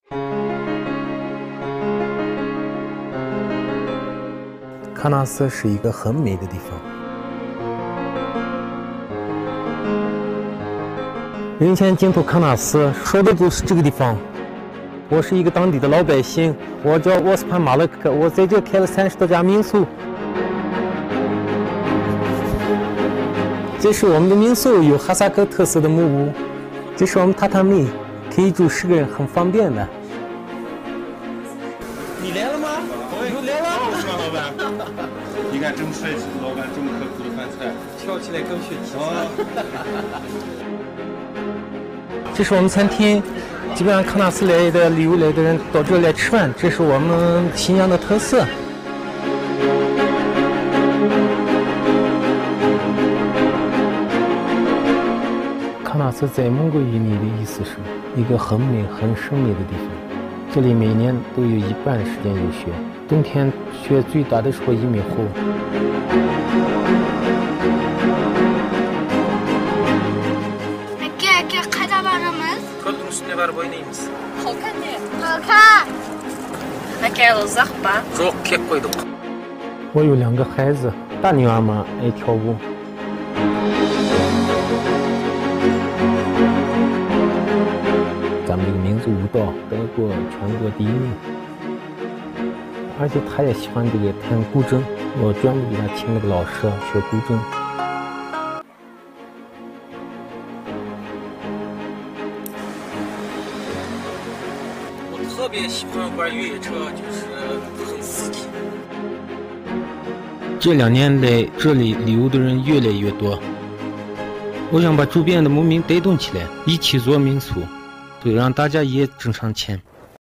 喀纳斯是一个很美的地方。人前进入喀纳斯，说的就是这个地方。我是一个当地的老百姓，我叫沃斯潘马勒克，我在这开了30多家民宿。这是我们的民宿，有哈萨克特色的木屋。这是我们榻榻米，可以住10个人，很方便的。 你来了吗？ 我又来了。老板，你看这么帅气的老板，这么刻苦的饭菜， 跳起来更学体操。 这是我们餐厅，基本上喀纳斯来的旅游来的人到这来吃饭，这是我们新疆的特色。喀纳斯在蒙古语里的意思是一个很美、很神秘的地方。这里每年都有一半时间有雪，冬天雪最大的时候1米厚。 Ko'lning üstüne barib o'ynaymiz. 好看。Aka uzoq吧？ Yo'q, kelib qo'ydik. 我有2个孩子，大女儿嘛爱跳舞。咱们这个民族舞蹈得过全国第1名，而且他也喜欢这个弹古筝，我专门给他请了个老师学古筝。 我特别喜欢玩越野车，就是很刺激。 这2年来，这里旅游的人越来越多。我想把周边的牧民带动起来，一起做民宿，对，让大家也挣上钱。